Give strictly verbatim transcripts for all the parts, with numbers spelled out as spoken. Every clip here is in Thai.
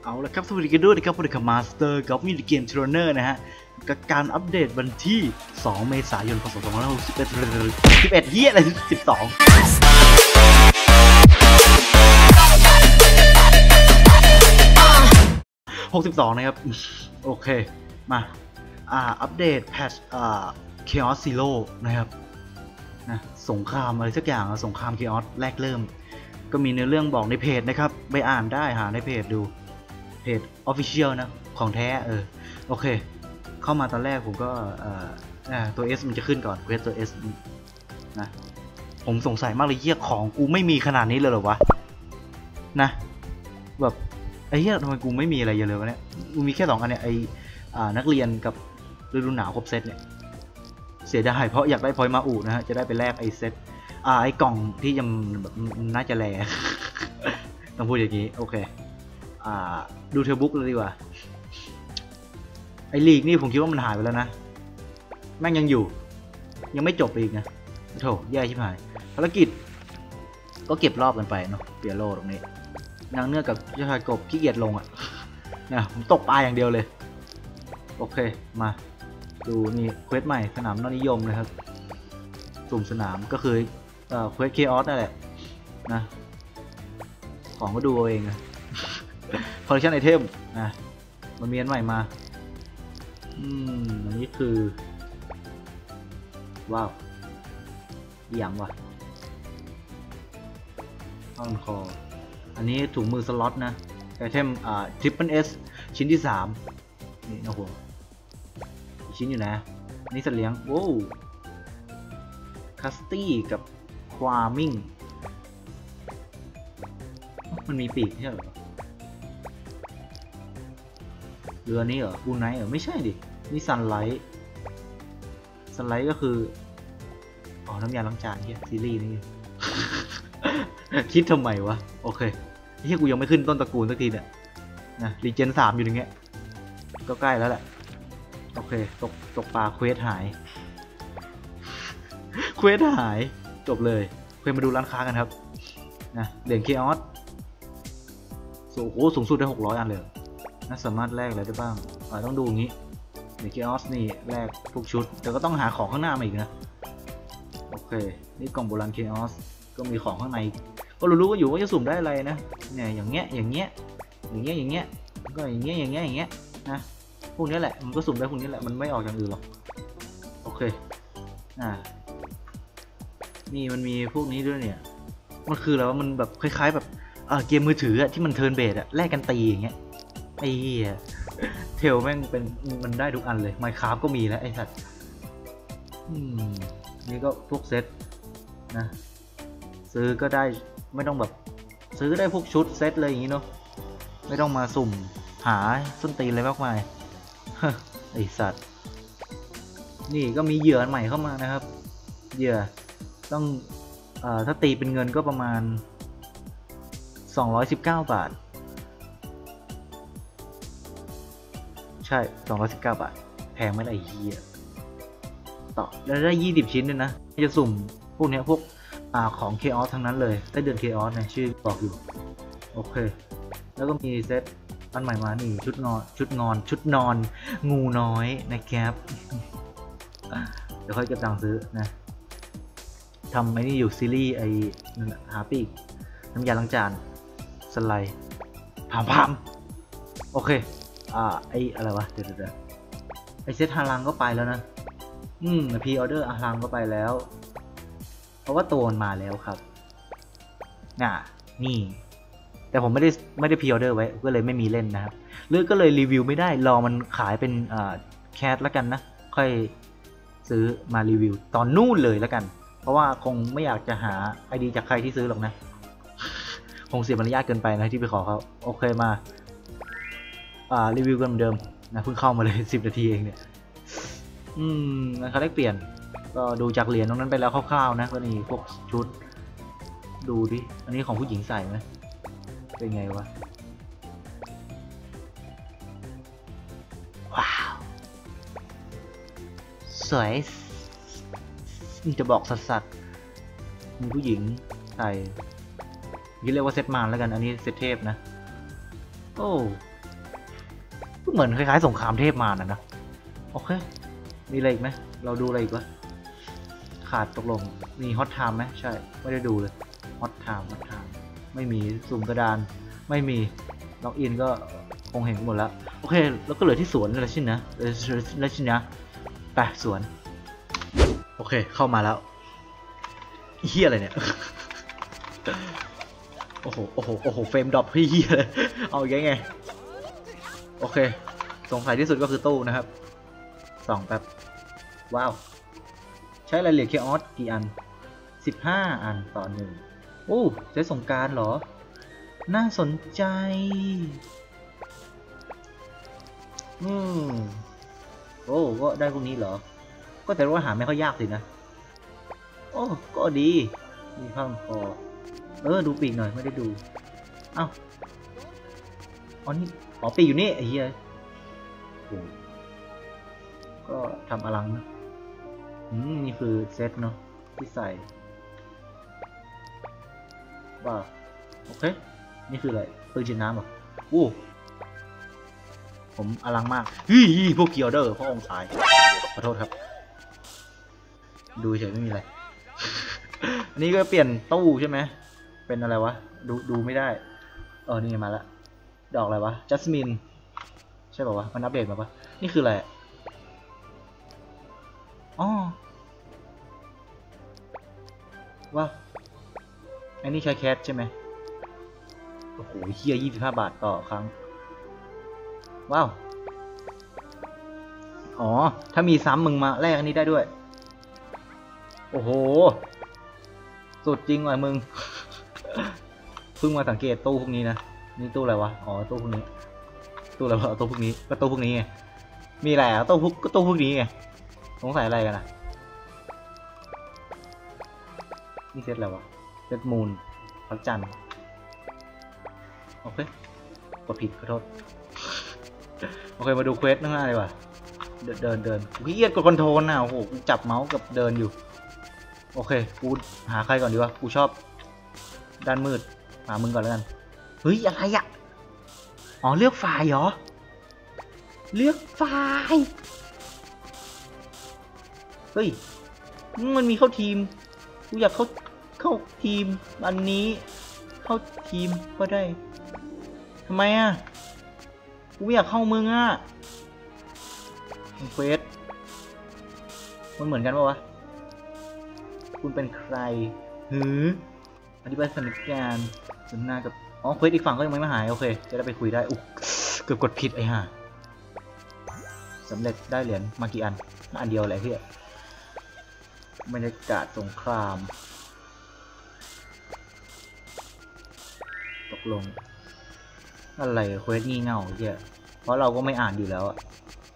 เอาละครับสวัสดีกันด้วยนะครับผมคือมาสเตอร์กับมินิเกมเทรนเนอร์นะฮะกับการอัปเดตวันที่สองเมษายนพศสองพันห้าร้อยหกสิบเอ็ด สิบเอ็ดเฮียอะไรสิบสองหกสิบสองนะครับโอเคมาอ่าอัปเดตแพทอ่า Chaos Zero นะครับนะสงครามอะไรสักอย่างสงคราม Chaos แรกเริ่มก็มีเนื้อเรื่องบอกในเพจนะครับไปอ่านได้หาในเพจดูเพจ Official นะของแท้เออโอเคเข้ามาตอนแรกผมก็เอ่อตัว S มันจะขึ้นก่อนเควสตัว S นะผมสงสัยมากเลยเหี้ยของกูไม่มีขนาดนี้เลยเหรอวะนะแบบไอ้เหี้ยทำไมกูไม่มีอะไรเยอะเลยวะเนี่ยกูมีแค่สองอันเนี่ยไอ้นักเรียนกับฤดูหนาวครบเซตเนี่ยเสียดายเพราะอยากได้พอยต์มาอูนะฮะจะได้ไปแลกไอ้เซตอ่าไอ้กล่องที่ยังแบบน่าจะแลต้องพูดอย่างนี้โอเคอ่าดูเทอร์บุ๊กเลยดีกว่าไอ้ลีกนี่ผมคิดว่ามันหายไปแล้วนะแม่งยังอยู่ยังไม่จบอีกนะโถแย่ชิบหายภารกิจก็เก็บรอบกันไปเนาะเปียโรตรงนี้นางเนื้อกับเจ้าชายกบขี้เกียจลงอ่ะเนี่ยผมตกปลาอย่างเดียวเลยโอเคมาดูนี่เควสใหม่สนามยอดนิยมเลยครับสุ่มสนามก็คือเอ่อเควสเคออสนั่นแหละนะของก็ดูเอาเองนะคอลเลคชันไอเทมนะมันมีอันใหม่มาอืมอันนี้คือว้าวอย่างวะท่อนคออันนี้ถุงมือสล็อตนะไอเทมอ่าทริปเปิลเอสชิ้นที่สามนี่นะผมชิ้นอยู่นะนี่สัตว์เลี้ยงโว้คัสตี้กับความิ่งมันมีปีกใช่เหรอเรือนี้เหรออูไนท์เหรอไม่ใช่ดินี่ซันไลท์ซันไลท์ก็คืออ๋อน้ำยาล้างจานที่ซีรีส์นี่ คิดทำไมวะโอเคเฮียกูยังไม่ขึ้นต้นตระกูลสักทีเนี่ยนะรีเจนสามอยู่อย่างเงี้ยก็ใกล้แล้วแหละโอเคตกตกปลาเควสหายเควสหายจบเลยเควสมาดูร้านค้ากันครับนะเหรียญเคออสโอ้โหสูงสุดได้หกร้อยอันเลยน่าสามารถแลกอะไรได้บ้างอ่าต้องดูอย่างนี้เหรียญเคออสนี่แลกทุกชุดแต่ก็ต้องหาของข้างหน้ามาอีกนะโอเคนี่กล่องโบราณเคออสก็มีของข้างในก็รู้ๆก็อยู่ว่าจะสุ่มได้อะไรนะเนี่ยอย่างเงี้ยอย่างเงี้ยอย่างเงี้ยอย่างเงี้ยก็อย่างเงี้ยอย่างเงี้ยอย่างเงี้ยนะพวกนี้แหละมันก็สุ่มได้พวกนี้แหละมันไม่ออกอย่างอื่นหรอกโอเคอ่านี่มันมีพวกนี้ด้วยเนี่ยมันคืออะไรวะมันแบบคล้ายๆแบบเออเกมมือถืออะที่มันเทิร์นเบสอะแลกกันตีอย่างเงี้ยไอ้เหี้ยเทลแม่งเป็นมันได้ทุกอันเลยไมค์คราฟก็มีแล้วไอ้สัตว์อืมนี่ก็พวกเซตนะซื้อก็ได้ไม่ต้องแบบซื้อได้พวกชุดเซตเลยอย่างงี้เนาะไม่ต้องมาสุ่มหาส้นตีนอะไรมากมายไอสัตว์นี่ก็มีเหยื่อใหม่เข้ามานะครับเหยื่อต้องเอ่อถ้าตีเป็นเงินก็ประมาณสองร้อยสิบเก้าบาทใช่สองร้อยสิบเก้าบาทแพงไหมล่ะไอ้เหี้ยต่อแล้วได้ยี่สิบชิ้นด้วยนะจะสุ่มพวกนี้พวกอ่าของ Chaos ทั้งนั้นเลยได้เดือน Chaos นะชื่อบอกอยู่โอเคแล้วก็มีเซตอันใหม่มานี่ชุดนอนชุดนอนชุดนอนงูน้อยนะครับเดี๋ยวค่อยจะสั่งซื้อนะทำไอ้นี่อยู่ซีรีส์ไอ้หาปีกน้ำยาล้างจานสไลด์พามพามโอเคอ่าไอ้อะไรวะเดี๋ยวเดี๋ยวไอเซตฮารังก็ไปแล้วนะอืมพีออเดอร์ฮารังก็ไปแล้วเพราะว่าตัวมันมาแล้วครับน่ะนี่แต่ผมไม่ได้ไม่ได้พรีออเดอร์ไว้ก็เลยไม่มีเล่นนะครับหรือก็เลยรีวิวไม่ได้รอมันขายเป็นอ่าแคสแล้วกันนะค่อยซื้อมารีวิวตอนนู่นเลยแล้วกันเพราะว่าคงไม่อยากจะหาไอดีจากใครที่ซื้อหรอกนะคงเสียมารยาทเกินไปนะที่ไปขอเขาโอเคมาอ่ารีวิวกันเหมือนเดิมนะเพิ่งเข้ามาเลยสิบนาทีเองเนี่ยอืมงั้นเขาได้เปลี่ยนก็ดูจากเหรียญตรงนั้นไปแล้วคร่าวๆนะก็นี่พวกชุดดูดิอันนี้ของผู้หญิงใส่ไหมเป็นไงวะว้าวสวยจะบอกสัสๆมีผู้หญิงใส่ยี่เรียกว่าเซตมานแล้วกันอันนี้เซตเทพนะโอ้เหมือนคล้ายๆสงครามเทพมารนะนะโอเคมีอะไรอีกไหมเราดูอะไรอีกวะขาดตกลงมีฮอตไทม์ไหมใช่ไม่ได้ดูเลยฮอตไทม์ฮอตไทม์ไม่มีสุ่มกระดานไม่มีล็อกอินก็คงเห็นหมดแล้วโอเคแล้วก็เหลือที่สวนแล้วใช่ไหมแล้วใช่ไหมไปสวนโอเคเข้ามาแล้วเฮียอะไรเนี่ยโอ้โหโอ้โหโอ้โหเฟรมดรอปเฮียเลยเอาอย่างไงโอเคสงสัยที่สุดก็คือตู้นะครับสองแป๊บว้าวใช้รายละเอียดเคออสกี่อันสิบห้าอันต่อหนึ่งโอ้ใช้สงการเหรอน่าสนใจอืมโอ้ก็ได้พวกนี้เหรอก็แต่ว่าหาไม่ค่อยยากสินะโอ้ก็ดีมีข้างคอเออดูปีกหน่อยไม่ได้ดูอ้าวอ๋อนี่อ๋อปีกอยู่นี่ไอ้เหี้ยโอ้ก็ทำอลังนะอืมนี่คือเซตเนาะที่ใส่ว่าโอเคนี่คืออะไรปืนฉีดน้ำเหรออู้ผมอลังมากฮีพวกเกียวเดอร์พ่อองค์ชายขอโทษครับดูเฉยไม่มีอะไร อันนี้ก็เปลี่ยนตู้ใช่ไหมเป็นอะไรวะดูดูไม่ได้เออนี่มาแล้วดอกอะไรวะจัสมินใช่ป่าววะมันอัปเดตมาปะนี่คืออะไรอ๋อว้าวอันนี้ใช้แคสใช่ไหมโอ้โหเฮียยี่สิบห้าบาทต่อครั้งว้าวอ๋อถ้ามีซ้ำมึงมาแลกอันนี้ได้ด้วยโอ้โหสุดจริงว่ะมึง เพิ่งมาสังเกตตู้พวกนี้นะนี่ตู้อะไรวะอ๋อตู้พวกนี้ตู้อะไรวะตู้พวกนี้ก็ตู้พวกนี้ไงมีอะไรอ่ะตู้พวกก็ตู้พวกนี้ไงสงสัยอะไรกันอ่ะนี่เซตอะไรวะเซตมูนพระจันทร์โอเคกดผิดขอโทษโอเคมาดูเควสข้างหน้าเลยว่ะเดินเดินเดินพี่เอียดกดคอนโทรลนะโอ้โหกูจับเมาส์กับเดินอยู่โอเคกูหาใครก่อนดีวะกูชอบด้านมืดหามึงก่อนแล้วกันเฮ้ยอะไรอ่ะอ๋อเลือกฝ่ายเหรอเลือกฝ่ายเฮ้ยมันมีเข้าทีมกูอยากเข้าเข้าทีมอันนี้เข้าทีมก็ได้ทำไมอ่ะกูอยากเข้ามึงอ่ะเควสมันเหมือนกันปะวะคุณเป็นใครหืออธิบายสถานการณ์สนทนากับอ๋อเควสอีกฝั่งก็ยังไม่มาหายโอเคจะได้ไปคุยได้อุ๊เกือบกดผิดไอ้ห่าสำเร็จได้เหรียญมากี่อันอันเดียวแหละพี่บรรยากาศสงครามตกลงอะไรเควสงี่เง่าเหี้ยเพราะเราก็ไม่อ่านอยู่แล้วอะ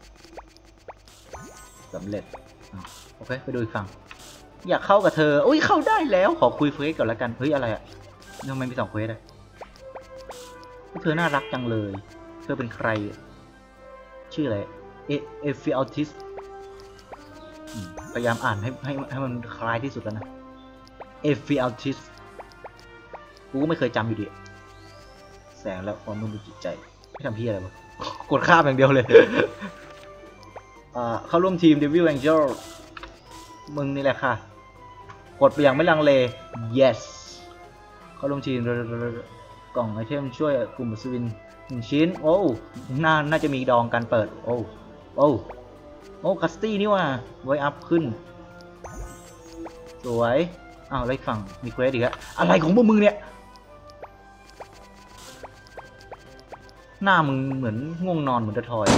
สำเร็จโอเคไปดูอีกฝั่งอยากเข้ากับเธออุ้ยเข้าได้แล้วขอคุยเควสก่อนแล้วกันเฮ้ยอะไรอะทำไมมีสองเควสอะเธอน่ารักจังเลยเธอเป็นใครชื่ออะไรเอเอฟิอัลติสพยายามอ่านให้ให้ให้มันคล้ายที่สุดแล้วนะเอฟิอัลติสกูก็ไม่เคยจำอยู่ดีแสงและความนุ่มจิตใจไม่ทำพี่อะไรวะกดข้ามอย่างเดียวเลยเข้าร่วมทีม Devil Angel มึงนี่แหละค่ะกดไปอย่างไม่ลังเล yes เข้าร่วมทีมกล่องไอเทมช่วยกลุ่มสวินหนึ่งชิ้นโอ้น่าน่าจะมีดองการเปิดโอ้โอ้โอ้คัสตี้นี่ว่าไว้อัพขึ้นสวยอ้าวไล่ฝั่งมีเควสอีกแล้วอะไรของพวกมึงเนี่ยหน้ามึงเหมือนง่วงนอนเหมือนจะทอย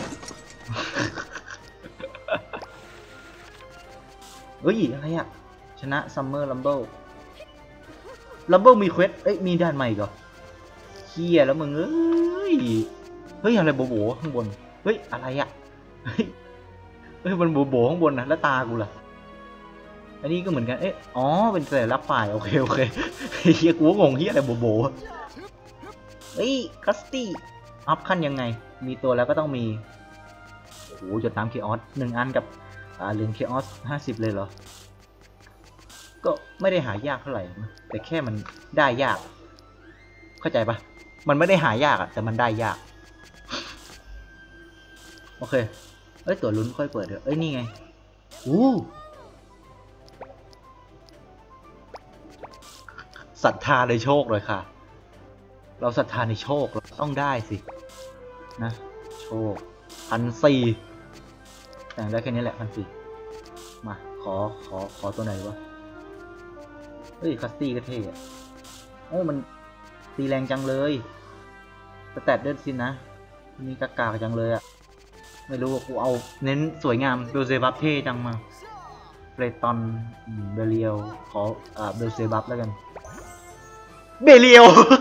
เฮ้ยอะไรอะชนะซัมเมอร์ลัมเบิลลัมเบิลมีเควสเอ้ยมีด้านใหม่ก็เฮียแล้วมึงเอ้ยเฮ้ยอะไรโบโบข้างบนเฮ้ยอะไรอะเฮ้ยเฮ้ยมันโบโบข้างบนนะแล้วตากูล่ะอันนี้ก็เหมือนกันเอ๊ะอ๋อเป็นแต่รับฝ่ายโอเคโอเคเฮียกูงงเฮียอะไรโบโบเฮ้ยคัสตี้อัพขั้นยังไงมีตัวแล้วก็ต้องมีโอ้โหจดตามเคออสหนึ่งอันกับอ่าเหรียญเคออสห้าสิบเลยเหรอก็ไม่ได้หายากเท่าไหร่แต่แค่มันได้ยากเข้าใจปะมันไม่ได้หายากอะแต่มันได้ยากโอเคเอ้ยตัวลุ้นค่อยเปิดเถอะเอ้ยนี่ไงอู้ศรัทธาในโชคเลยค่ะเราศรัทธาในโชคเราต้องได้สินะโชคพันสี่แต่งได้แค่นี้แหละพันสี่มาขอขอขอตัวไหนวะเฮ้ยคัสตี้ก็เท่อะโอ้มันตีแรงจังเลยสแตทเดินสินะมีกากาจังเลยอะไม่รู้ว่ากูเอาเน้นสวยงามเบลเซบับเท่จังมาเฟรตอนเบเลียวขออ่าเบลเซบับแล้วกันเบเลียว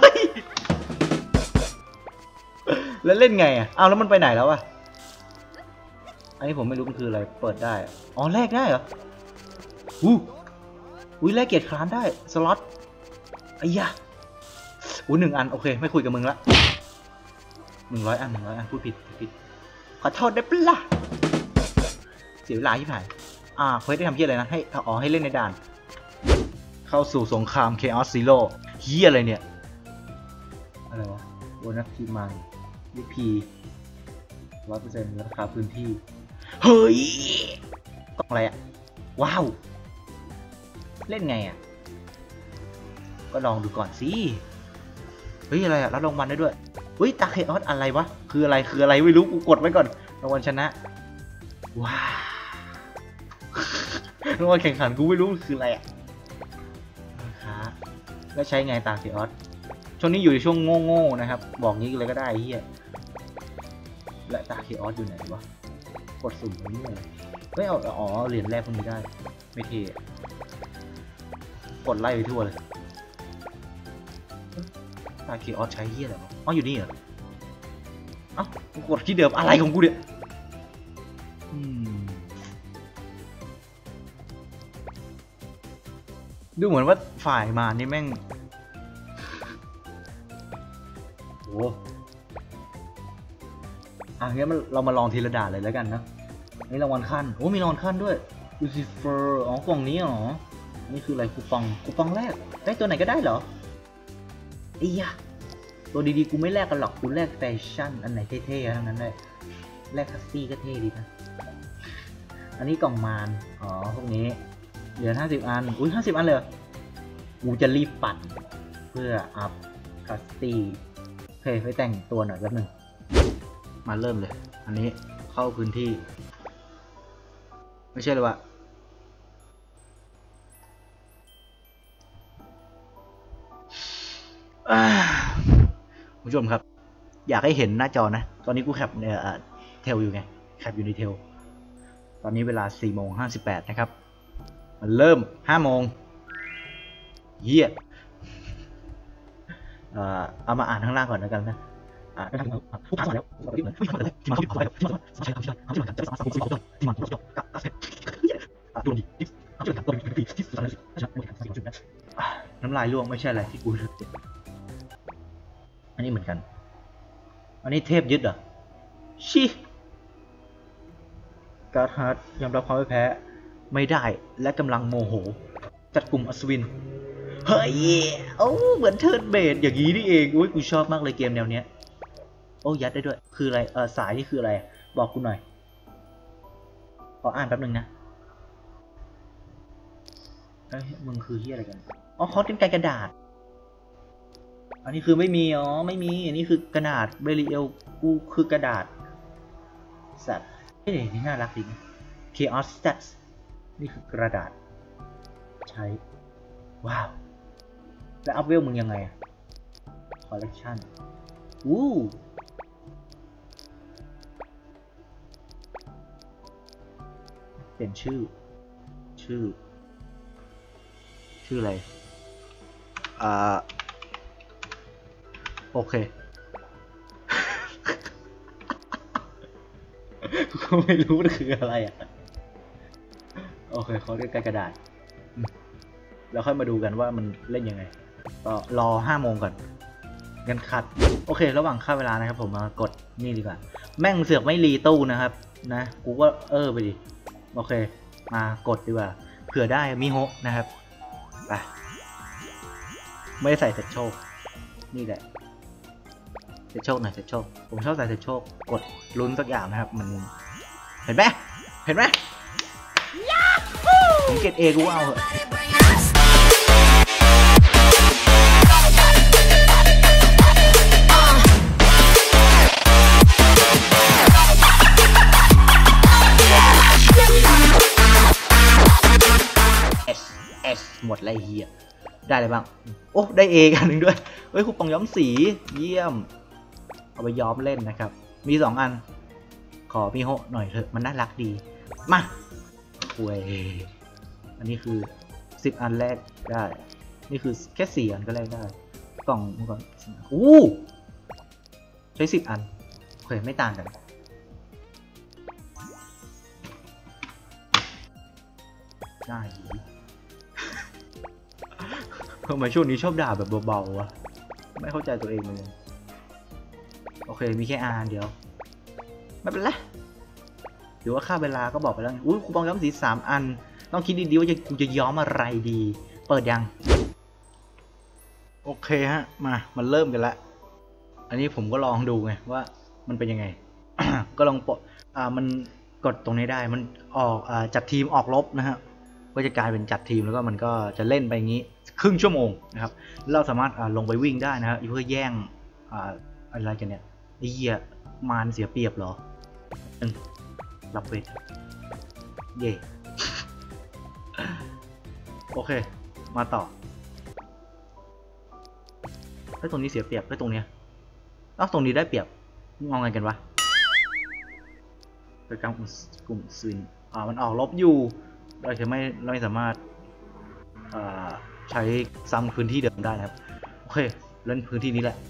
แล้วเล่นไงอ่ะเอาแล้วมันไปไหนแล้วอ่ะอันนี้ผมไม่รู้มันคืออะไรเปิดได้อ๋อแลกได้เหรออู้อุ้ยแลกเกียรติคลานได้สล็อตไอ้ยะอู้หนึ่งอันโอเคไม่คุยกับมึงละหนึ่งร้อยอันหนึ่งร้อยอันพูดผิดผิดขอโทษได้ปะล่ะเสียเวลาที่ผ่านอ่าเควสได้ทำเพี้ยอะไรนะให้อ๋อให้เล่นในด่านเข้าสู่สงคราม Chaos Zero เฮียอะไรเนี่ยอะไรวะโบนัสทีมันยูพีร้อยเปอร์เซ็นต์ราคาพื้นที่เฮ้ยกล่องอะไรอ่ะว้าวเล่นไงอ่ะก็ลองดูก่อนสิเฮ้ยอะไรอ่ะรับรางวัลได้ด้วยเฮ้ยตาเคออสอะไรวะคืออะไรคืออะไรไม่รู้กูกดไว้ก่อนรางวัลชนะว้าวรางวัลแข่งขันกูไม่รู้คืออะไรอ่ะนะคะแล้วใช้ไงตาเคออสช่วงนี้อยู่ในช่วงโง่ๆนะครับบอกงี้เลยก็ได้เฮียและตาเคออสอยู่ไหนวะกดสุ่มนี้เลยไม่เอาอ๋อเหรียญแรกพวกนี้ได้ไม่เท่กดไล่ไปทั่วเลยตาเคออสใช้เฮียอะไรวะอ๋ออยู่นี่เหรอเอ้ากดที่เดิมอะไรของกูเนี่ยดูเหมือนว่าฝ่ายมานี่แม่งโอ้อ่ะงั้นเรามาลองทีละด่านเลยแล้วกันนะนี่รางวัลขั้นโอ้มีรางวัลขั้นด้วยลูซิเฟอร์อ๋อกล่องนี้เหรอนี่คืออะไรคูปองคูปองแรกได้ตัวไหนก็ได้เหรอไอ้ยะตัวดีๆกูไม่แลกกันหรอกกูแลกแฟชั่นอันไหนเท่ๆทั้งนั้นเลยแลกคัสซี่ก็เท่ดีนะอันนี้กล่องมารอ๋อพวกนี้เหลือห้าสิบอันอุ้ยห้าสิบอันเลยกูจะรีบปั่นเพื่ออัพคัสซี่โอเคไปแต่งตัวหน่อยแป๊บนึงมาเริ่มเลยอันนี้เข้าพื้นที่ไม่ใช่เลยวะคุณผู้ชมครับอยากให้เห็นหน้าจอนะตอนนี้กูแคปเนี่ยเทลอยู่ไงแคปอยู่ในเทลตอนนี้เวลาสี่โมงห้าสิบแปดนะครับมันเริ่มห้าโมงเยี่ยเอามาอ่านข้างล่างก่อนแล้วกันนะอ่าได้ทำผู้ผ่านแล้วที่มันที่มันที่มันที่มันที่มันใช้ทำใช้ทำที่มันจะสามารถสามารถที่มันที่มันกับกับเสร็จตัวนี้ที่ทำที่มันตัวนี้ที่สุดแล้วใช่ไหมน้ำลายร่วงไม่ใช่อะไรที่กูอันนี้เหมือนกันอันนี้เทพยึดเหรอชิการ์ดฮาร์ดยอมรับความไม่แพ้ไม่ได้และกำลังโมโหจัดกลุ่มอัศวินเฮ้ยโอ้เหมือนเทิร์นเบดอย่างนี้นี่เองอุ้ยกูชอบมากเลยเกมแนวเนี้ยโอ้ยัดได้ด้วยคืออะไรเออสายนี่คืออะไรบอกกูหน่อยขออ่านแป๊บนึงนะเอ้ยมึงคือที่อะไรกันอ๋อเขาเป็นไกลกระดาษอันนี้คือไม่มีอ๋อไม่มีอันนี้คือกระดาษเบรีเอลกูคือกระดาษสัตว์เฮ้ยนี่น่ารักจริง Chaos Stats นี่คือกระดาษใช้ว้าวแล้วอัพเวลมึงยังไงอะ Collection วู้เปลี่ยนชื่อชื่อชื่ออะไรอ่าโอเคก็ไม่รู้มันคืออะไรอ่ะโอเคเขาเรียกกระดาษแล้วค่อยมาดูกันว่ามันเล่นยังไงก็รอห้าโมงก่อนงั้นคัดโอเคระหว่างค่าเวลานะครับผมมากดนี่ดีกว่าแม่งเสือกไม่รีตู้นะครับนะกูก็เออไปดิโอเคมากดดีกว่าเผื่อได้มิโฮะนะครับไปไม่ได้ใส่เสร็จโชคนี่แหละเซตโชคหน่อยเซตโชคผมชอบใส่เซตโชคกดลุ้นสักอย่างนะครับมันเห็นไหมเห็นไหมผมเก็ตเอกูเอาเหอะหมดไรเฮียได้เลยบ้างโอ้ได้เอกันหนึ่งด้วยเฮ้ยคูปองย้อมสีเยี่ยมเอาไปย้อมเล่นนะครับมีสองอันขอมีโฮหน่อยเถอะมันน่ารักดีมาคุยอันนี้คือสิบอันแรกได้นี่คือแค่สี่อันก็แรกได้กล่องก่อนอู้ใช้สิบอันโอเคไม่ต่างกันได้ทำไมช่วงนี้ชอบด่าแบบเบาๆวะไม่เข้าใจตัวเองเลยโอเคมีแค่อาร์เดียวไม่เป็นไรหรือว่าค่าเวลาก็บอกไปแล้วอุ้ยคูปองย้อมสีสามอันต้องคิดดีๆว่าจะกูจะย้อมอะไรดีเปิดยังโอเคฮะมามันเริ่มกันละอันนี้ผมก็ลองดูไงว่ามันเป็นยังไง ก็ลองปอ่ามันกดตรงนี้ได้มันออกอ่าจัดทีมออกลบนะฮะก็จะกลายเป็นจัดทีมแล้วก็มันก็จะเล่นไปอย่างนี้ครึ่งชั่วโมงนะครับเราสามารถลงไปวิ่งได้นะฮะเพื่อแย่งอะไรกันเนี่ยไอ้เหี้ยมารเสียเปรียบเหรอรับเวทเย่โอเคมาต่อไอ้ตรงนี้เสียเปรียบไอ้ตรงเนี้ยอ้าวตรงนี้ได้เปรียบมองไงกันวะโดยการกลุ่มซินอ่ามันออกลบอยู่เราจะไม่เราไม่สามารถใช้ซ้ำพื้นที่เดิมได้นะครับโอเคเล่นพื้นที่นี้แหละ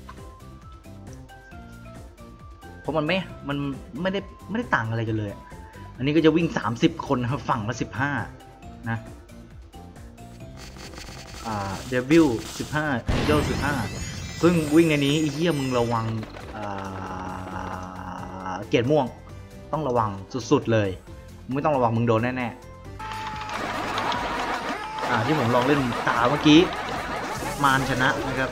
เพราะมันไม่มันไม่ได้ไม่ได้ต่างอะไรกันเลยอันนี้ก็จะวิ่งสามสิบคนนะครับฝั่งละสิบห้านะอ่าเดวิลสิบห้าแองเจิลสิบห้าซึ่งวิ่งในนี้ไอ้เหี้ยมึงระวังเกียร์ม่วงต้องระวังสุดๆเลยไม่ต้องระวังมึงโดนแน่ๆอ่าที่ผมลองเล่นตาเมื่อกี้มารชนะนะครับ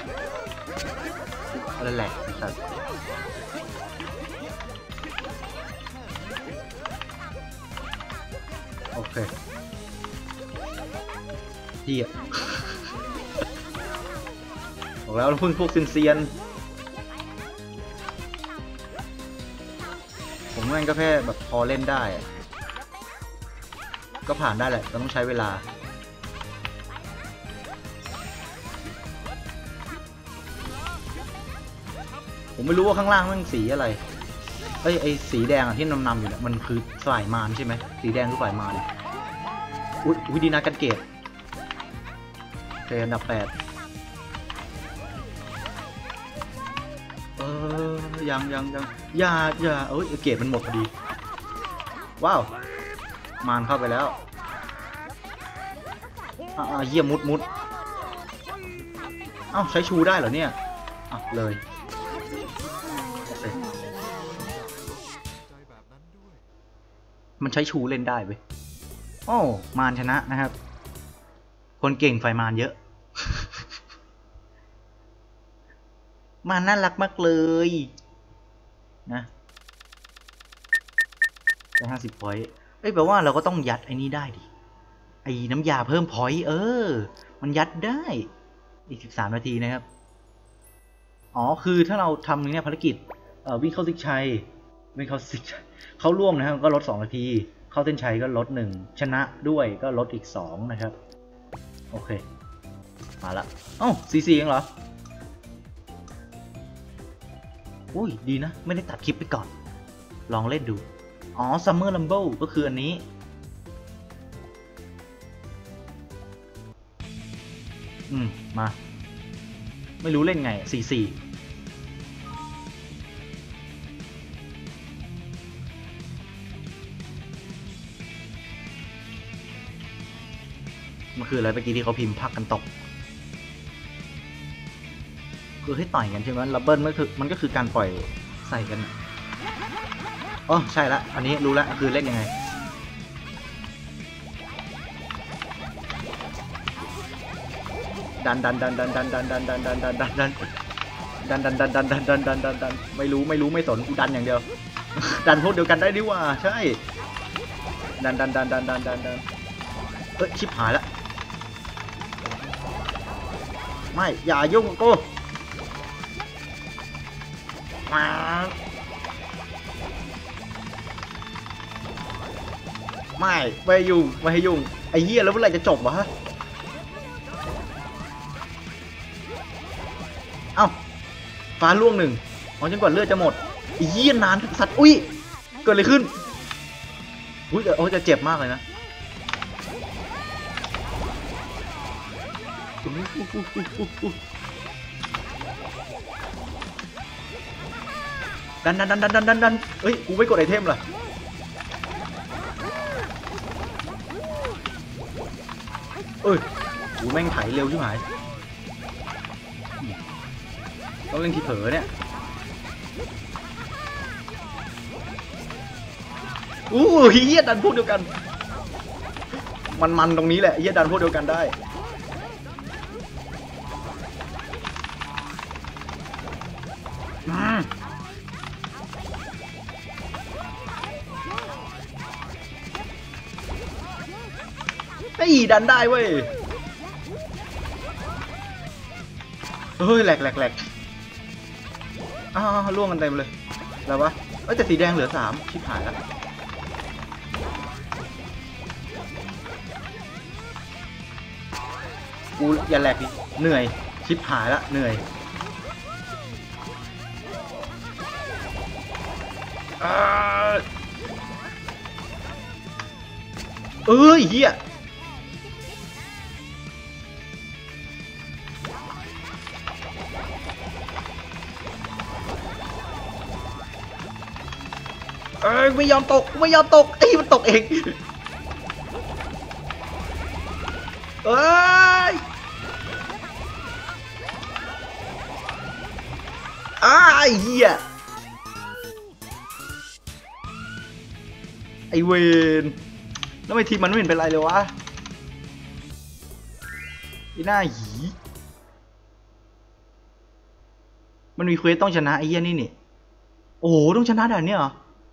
อะไรแหละสัตว์โอเคเหี้ยบอกแล้วเพิ่งพวกเซียนผมแม่งก็แค่แบบพอเล่นได้ก็ผ่านได้แหละแต่ต้องใช้เวลาผมไม่รู้ว่าข้างล่างมันสีอะไรไอ้ไอ้สีแดงอะที่นำๆอยู่เนี่ยมันคือฝ่ายมารใช่ไหมสีแดงคือฝ่ายมารอุ้ยอุ้ยดีนะกันเกตเทอันดับแปดเออยังยังยังอย่าอย่าเอ้ยเกตมันหมดพอดีว้าวมารเข้าไปแล้วอ่าเยี่ยมมุดมุดเอ้าใช้ชูได้เหรอเนี่ยอ่ะเลยมันใช้ชูเล่นได้เว้ยโอ้มารชนะนะครับคนเก่งไฟมารเยอะ มารน่ารักมากเลยนะได้ห้าสิบพอยต์เอ้ยแปลว่าเราก็ต้องยัดไอ้นี้ได้ดิไอ้น้ำยาเพิ่มพอยต์เออมันยัดได้อีกสิบสามนาทีนะครับอ๋อคือถ้าเราทำเนี่ยภารกิจเอ่อวิ่งเข้าซิกชัยวิ่งเข้าซิกชัยเข้าร่วมนะครับก็ลดสองนาทีเข้าเส้นชัยก็ลดหนึ่งชนะด้วยก็ลดอีกสองนะครับโอเคมาละเอ้าซีซีเองเหรออุ้ยดีนะไม่ได้ตัดคลิปไปก่อนลองเล่นดูอ๋อ Summer Rumble ก็คืออันนี้อืมมาไม่รู้เล่นไงซีซีมันคืออะไรเมื่อกี้ที่เขาพิมพ์พักกันตกคือให้ต่อยกันใช่ไหมลับเบิลมันคือมันก็คือการปล่อยใส่กันอ๋อใช่ละอันนี้รู้แล้วคือเล่นยังไงดันดันดันดันดันดันดันดันดันดันดันดันดันดันดันดันดันดันดันดันดันไม่รู้ไม่รู้ไม่สนกูดันอย่างเดียว ดันพวกเดียวกันได้ดิว่าใช่ดันดันดันดันดันดันดันเอ้ยชิบหายละไม่อย่ายุ่งกูมาไม่ไม่ให้ยุ่งไม่ให้ยุ่งไอ้เหี้ยแล้วเมื่อไหร่จะจบวะเอ้าฟ้าล่วงหนึ่งอ๋อจนกว่าเลือดจะหมดไอ้เหี้ยนานสัตว์อุ้ยเกิดอะไรขึ้นอุ้ยโอ้จะเจ็บมากเลยนะดันดันดันดันดันดันดันเฮ้ยกูไม่กดไอเทมเหรอเอ้ยกูแม่งไถเร็วใช่ไหมต้องเล่นทีเผลอเนี่ยอู้เฮียดันพวกเดียวกันมันมันตรงนี้แหละเฮียดันพวกเดียวกันได้ไอ้ดันได้เว้ยเฮ้ยแหลกแหลกแหลกอ้าวล่วงกันเต็มเลยแล้ววะเอ้ยแต่สีแดงเหลือสามชิบหายแล้วกูอย่าแหลกดิเหนื่อยชิบหายละเหนื่อยเอ้ยเฮียเอ้ยไม่ยอมตกไม่ยอมตกไอ้มันตกเองเอ้ยอ้าไอ้เหี้ยไอ้เวนแล้วทำไมทีมมันไม่เห็นเป็นไรเลยวะไอ้หน้าหีมันมีเควสต้องชนะไอ้เหี้ยนี่นี่โอ้โหต้องชนะด่านนี้เหรอ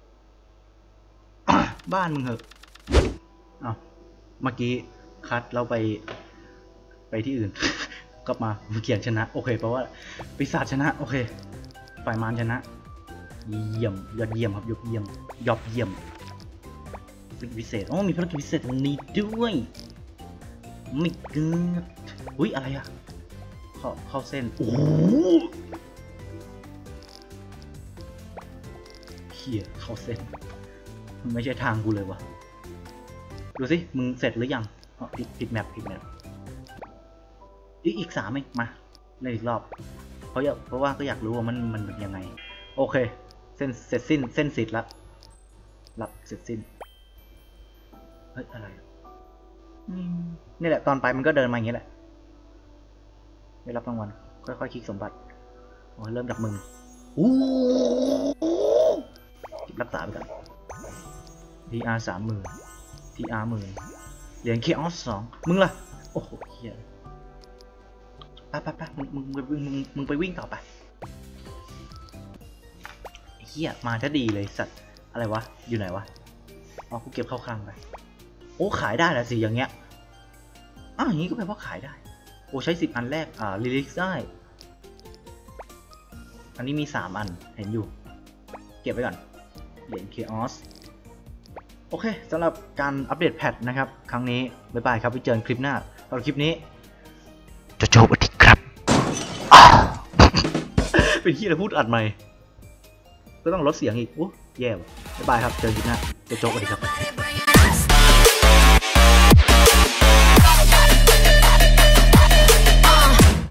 บ้านมึงเหอะอ้าวเมื่อกี้คัดเราไปไปที่อื่น กลับมาเขียนชนะโอเคเพราะว่าปีศาจชนะโอเคฝ่ายมารชนะเยี่ยมยอดเยี่ยมครับยอดเยี่ยมยอดเยี่ยมพิเศษอ๋อมีภารกิจพิเศษวันนี้ด้วยไม่เกินอุ้ยอะไรอะเข้าเข้าเส้นโอ้เขี่ยเข้าเส้นไม่ใช่ทางกูเลยวะดูสิมึงเสร็จหรือยังอ๋อผิดผิดแมปผิดแมปอีกอีกสามเองมาเล่นอีกรอบเพราะอยากเพราะว่าก็อยากรู้ว่ามันมันเป็นยังไงโอเคเส้นเสร็จสิ้นเส้นสิทธิ์ละหลับเสร็จสิ้นเฮ้ยอะไรนี่แหละตอนไปมันก็เดินมาอย่างนี้แหละได้รับรางวัลค่อยๆคลิกสมบัติโอ้เริ่มจากมึงอู้รักษาไปก่อน ที อาร์ สามหมื่น ที อาร์ หมื่นเหรียญ Chaos สองมึงล่ะโอ้โหเฮียไปไปไปมึงมึงมึงมึงมึงไปวิ่งต่อไปเฮียมาถ้าดีเลยสัตว์อะไรวะอยู่ไหนวะอ๋อกูเก็บเข้าคลังไปโอ้ขายได้แล้วสิอย่างเงี้ยอ้าวอย่างงี้ก็แปลว่าขายได้โอ้ใช้สิบอันแรกอ่ารีลิสได้อันนี้มีสามอันเห็นอยู่เก็บไว้ก่อนเหรียญ Chaos โอเคสำหรับการอัปเดตแพทนะครับครั้งนี้บ๊ายบายครับไว้เจอกันคลิปหน้าตอนคลิปนี้จะจบอีกครับ เป็นที่เราพูดอัดใหม่ก็ต้องลดเสียงอีกโอ้แย่บ๊ายบายครับเจอกันคลิปหน้าจะจบอีกครับ